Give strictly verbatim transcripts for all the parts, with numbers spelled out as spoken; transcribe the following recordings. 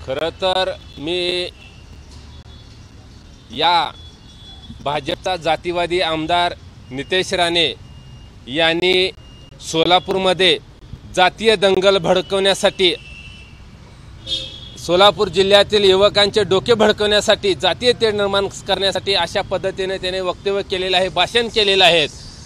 खरं तर मी या भाजपचा जातीवादी आमदार नितेश राणे यांनी सोलापूरमध्ये जातीय दंगल भडकवण्यासाठी, सोलापूर जिल्ह्यातील युवकांचे डोके भडकवण्यासाठी, जातीय तेढ निर्माण करण्यासाठी अशा पद्धतीने त्याने वक्तव्य केलेले आहे, भाषण केलेलं आहे।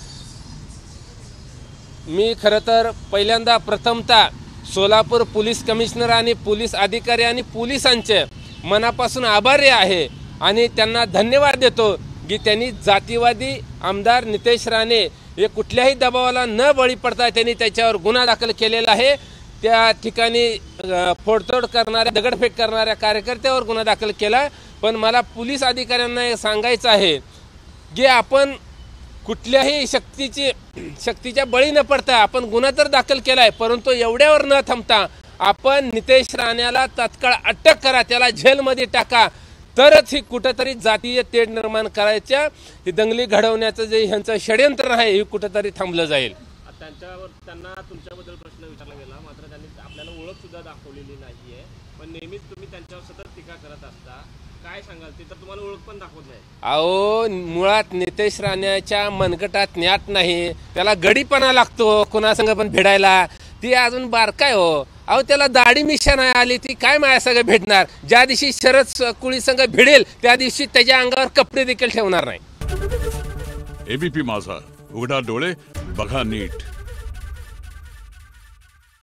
मी खरं तर पहिल्यांदा प्रथमतः सोलापूर पोलीस कमिशनर आणि पोलीस अधिकारी आणि पोलिसांचे मनापासून आभारी आहे आणि त्यांना धन्यवाद देतो की त्यांनी जातीवादी आमदार नितेश राणे हे कुठल्याही दबावाला न बळी पडता त्यांनी त्याच्यावर गुन्हा दाखल केलेला आहे। त्या ठिकाणी फोडतोड करणाऱ्या, दगडफेक करणाऱ्या कार्यकर्त्यावर गुन्हा दाखल केला। पण मला पोलीस अधिकाऱ्यांना सांगायचं आहे की आपण कुठल्याही शक्तीची शक्तीच्या बळी न पडता आपण गुन्हा तर दाखल केलाय, परंतु एवढ्यावर न थांबता आपण नितेश राणेला तात्काळ अटक करा, त्याला जेलमध्ये टाका, तरच ही कुठेतरी जातीय तेढ निर्माण करायच्या, ही दंगली घडवण्याचं जे ह्यांचं षडयंत्र आहे हे कुठेतरी थांबलं जाईल। त्यांच्यावर त्यांना तुमच्याबद्दल प्रश्न विचारला गेला, मात्र त्यांनी आपल्याला ओळख सुद्धा दाखवलेली नाहीये, पण नेहमीच तुम्ही त्यांच्यावर सतत टीका करत असता, काय सांगाल? ते तर तुम्हाला ओळख पण दाखवत नाही। अहो, मुळात नितेश राणेच्या मनगटात न्याट नाही, त्याला गडीपणा लागतो कोणासंग पण भिडायला, ती अजून बारकाय हो। अहो, त्याला दाढी मिशा नाही आली, ती काय माझ्या संग भेटणार? ज्या दिवशी शरद कुळी संग भिडेल त्या दिवशी त्याच्या अंगावर कपडे देखील ठेवणार नाही। एबीपी माझा, उघडा डोळे बघा नीट।